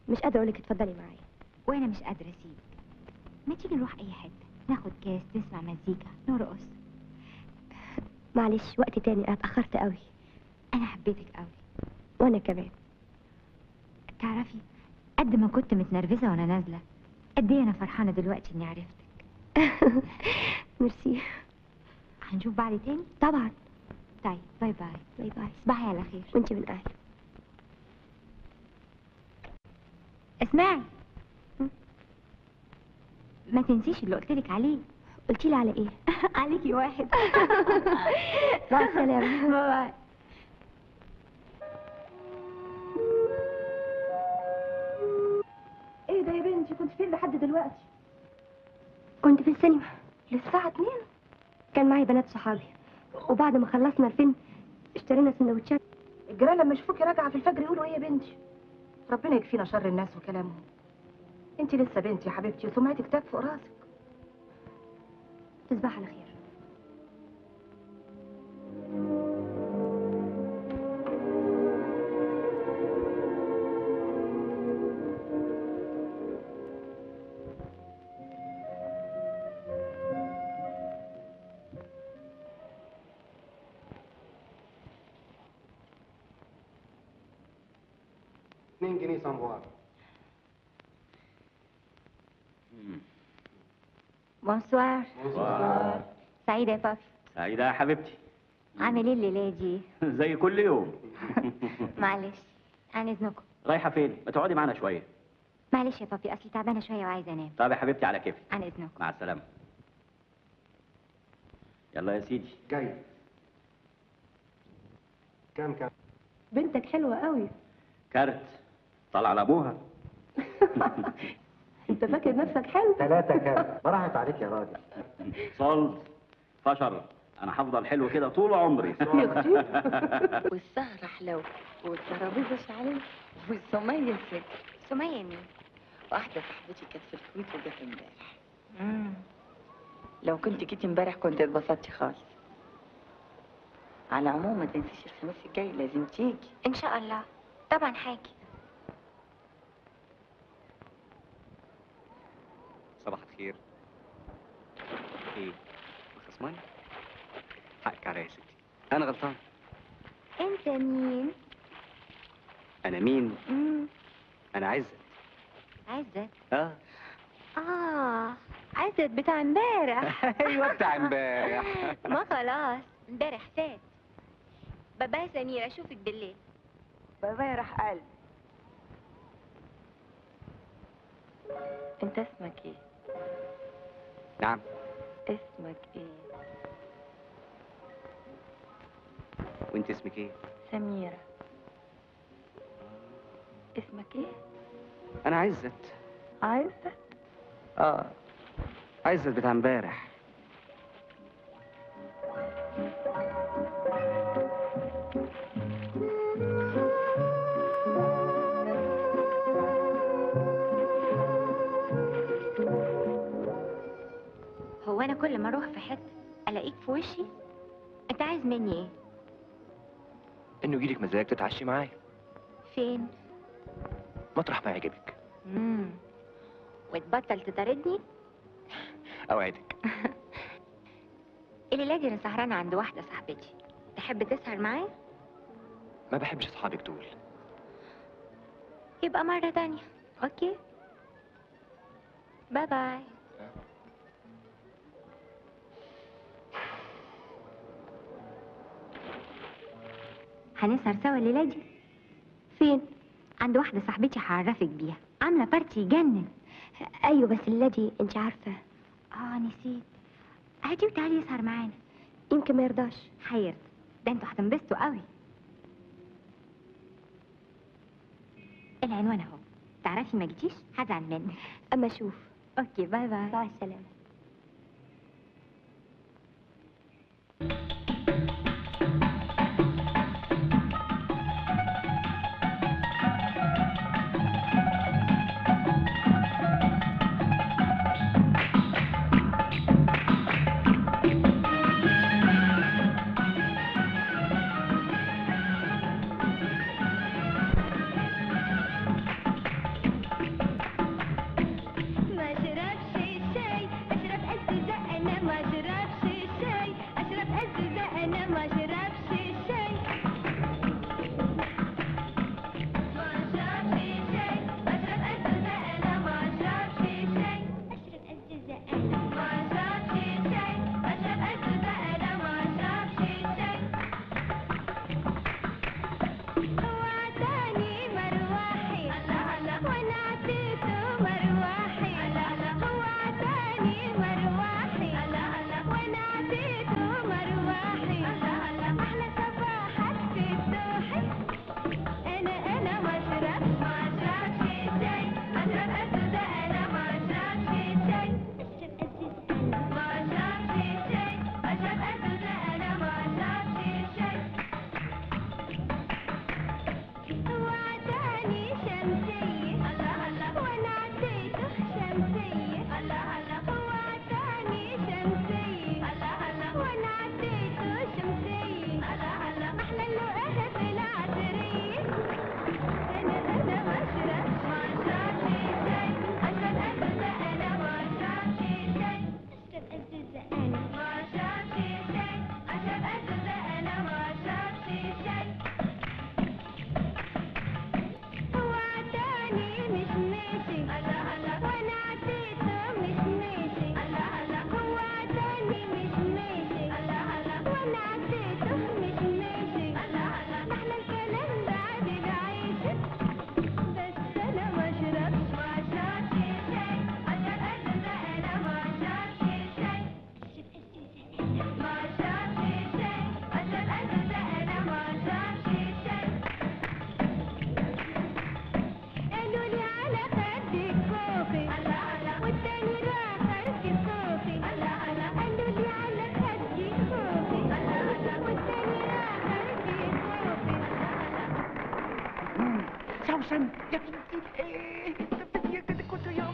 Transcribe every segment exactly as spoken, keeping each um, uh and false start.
مش قادره اقول لك اتفضلي معايا. وانا مش قادره اسيبك. ما تيجي نروح اي حته، ناخد كاس، نسمع مزيكا، نرقص. معلش وقت تاني، انا اتاخرت قوي. انا حبيتك قوي. وانا كمان. تعرفي قد ما كنت متنرفزه وانا نازله، قد ايه انا فرحانه دلوقتي اني عرفتك. ميرسي. هنشوف بعض تاني؟ طبعا. طيب باي باي. باي باي. تصبحي على خير. وانت من اهلي. اسمعي، ما تنسيش اللي قلت لك عليه. قلتي لي على ايه؟ عليكي واحد. مع السلامه. باي باي. ايه ده يا بنتي، كنت فين لحد دلوقتي؟ كنت في السينما للساعة اتنين. كان معي بنات صحابي، وبعد ما خلصنا الفيلم اشترينا سندوتشات. الجيران لما يشوفوكي راجعة في الفجر يقولوا ايه يا بنتي؟ ربنا يكفينا شر الناس وكلامهم. انت لسه بنتي يا حبيبتي وسمعتك تاج فوق راسك. تصبح على خير. اتنين جنيه سامبوار. بونسوار. بونسوار. سعيدة يا بابي. سعيدة يا حبيبتي. عامل ايه الليلة دي؟ زي كل يوم. معلش عن اذنكم. رايحة فين؟ ما تقعدي معانا شوية. معلش يا بابي، اصلي تعبانة شوية وعايزة انام. طب يا حبيبتي على كيفك. عن اذنكم. مع السلامة. يلا يا سيدي. جاي. كام كام؟ بنتك حلوة قوي. كارت طلع على ابوها. انت فاكر نفسك حلو؟ ثلاثة كام؟ ما راحت عليك يا راجل. صلت فشر، انا هفضل حلو كده طول عمري. يا اختي. والسهرة حلوة والترابيزة شعلية والسمية سك. سمية مين؟ واحدة صاحبتي كانت في الكويت وجت امبارح. امم لو كنت جيتي امبارح كنت اتبسطتي خالص. على العموم ما تنسيش الخميس الجاي لازم تيجي. ان شاء الله طبعا حاجة. صباح الخير. ايه خصماني؟ حقك عليا يا ستي، انا غلطان. انت مين؟ انا مين؟ امم انا عزت. عزت. اه اه عزت بتاع امبارح. ايوه بتاع امبارح. ما خلاص امبارح فات. بابا سمير اشوفك بالليل. بابايا راح قلب. انت اسمك ايه؟ نعم. اسمك ايه؟ وانت اسمك ايه؟ سميرة. اسمك ايه؟ انا عزت. عزت. اه عزت بتاع امبارح. هو انا كل ما اروح في حته الاقيك في وشي؟ انت عايز مني ايه؟ انه يجيلك مزاج تتعشي معايا فين؟ مطرح ما يعجبك. امم وتبطل تطاردني؟ اوعدك. الليله دي انا سهرانه عند واحده صاحبتي، تحب تسهر معايا؟ ما بحبش اصحابك دول. يبقى مره تانية. اوكي باي باي. هنسهر سوا الليله دي. فين؟ عند واحده صاحبتي هعرفك بيها، عامله بارتي يجنن. ايوه بس الليله دي انت عارفه. اه نسيت. هاتي وتعالي يسهر معانا. يمكن ما يرضاش. هيرضى، ده انتوا هتنبسطوا قوي. العنوان اهو، تعرفي ما جيتيش هزعل منك. اما اشوف. اوكي باي باي. مع السلامه. حسن يا بنتي ايه يا كده كنت يا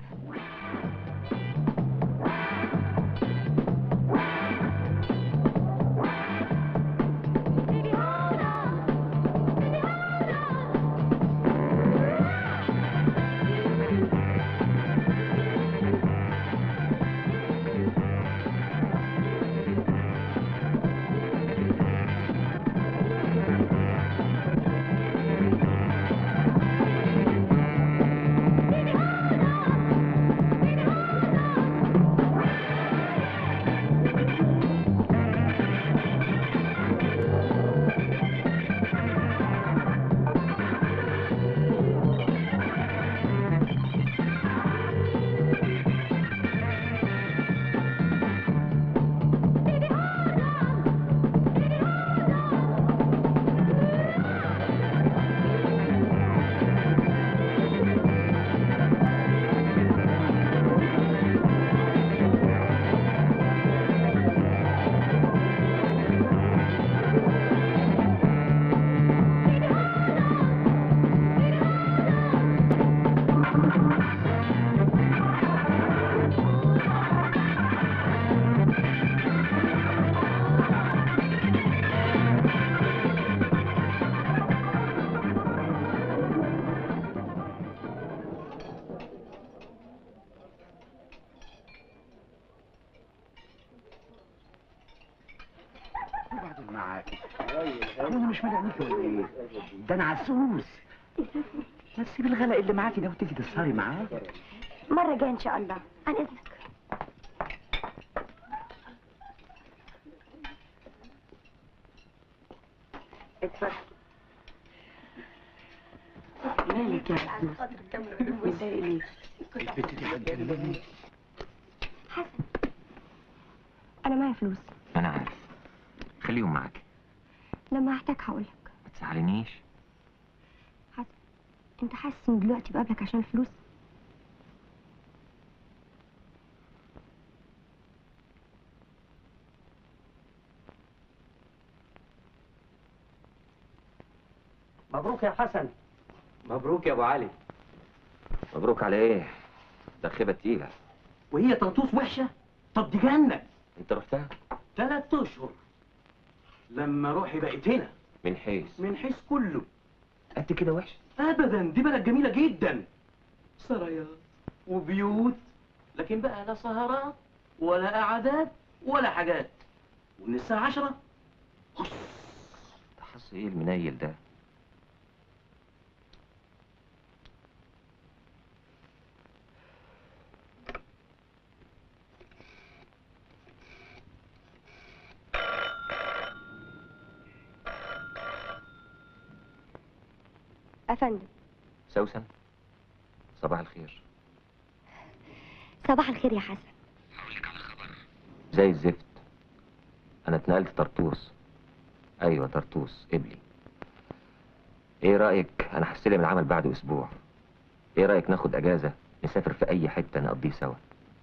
وبعدين معاك انا مش ملاقيك ولا ايه؟ ده انا عسوس. ما تسيب الغلاء اللي معاكي ده وتيجي تسهري معايا. مرة جاية إن شاء الله، عن إذنك. اتفضل. مالك يا عزوز؟ متضايق ليه؟ البت دي هتجنني. حسن، أنا معايا فلوس، انا عارف. خليهم معاك. لما هحتاج هقولك. ما تزعلنيش. حسن، أنت حاسس إن دلوقتي بقابلك عشان الفلوس؟ مبروك يا حسن. مبروك يا ابو علي. مبروك على ايه؟ ده خيبه تقيله. وهي طنطوس وحشه؟ طب دي جنه. انت رحتها؟ ثلاث اشهر. لما روحي بقت هنا. من حيث؟ من حيث كله. قد كده وحشه؟ ابدا، دي بلد جميله جدا. سرايات وبيوت، لكن بقى لا سهرات ولا قعدات ولا حاجات. ومن الساعه عشرة خص. تحس ايه المنيل ده؟ أفندم. سوسن، صباح الخير. صباح الخير يا حسن. زي الزفت. انا اتنقلت طرطوس. ايوه طرطوس قبلي. ايه رايك؟ انا هستلم العمل بعد اسبوع. ايه رايك ناخد اجازه نسافر في اي حته نقضيه سوا؟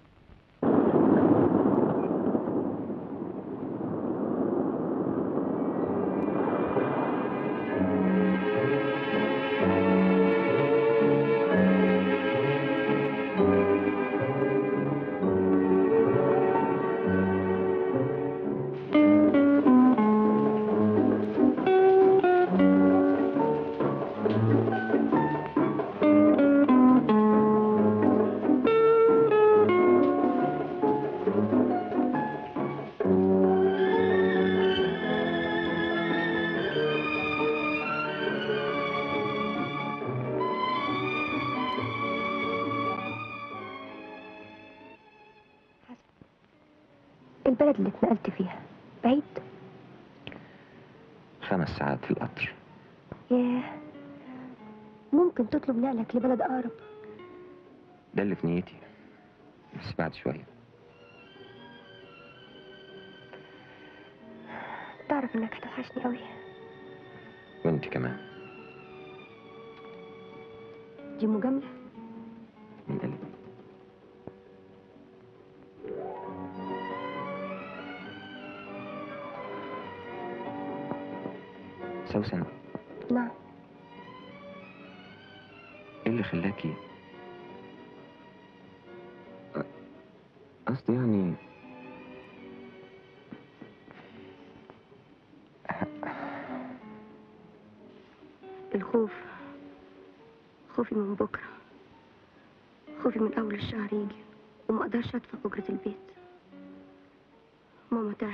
البلد اللي اتنقلت فيها بعيد؟ خمس ساعات في القطر. ياه، ممكن تطلب نقلك لبلد أقرب. ده اللي في نيتي، بس بعد شويه. تعرف إنك هتوحشني قوي. وانت كمان. دي مجاملة؟ من قلبي. سوسن، نعم. اللي خلاكي؟ أ- قصدي يعني الخوف، خوفي من بكرة، خوفي من أول الشهر يجي وما أقدرش أدفع أجرة البيت.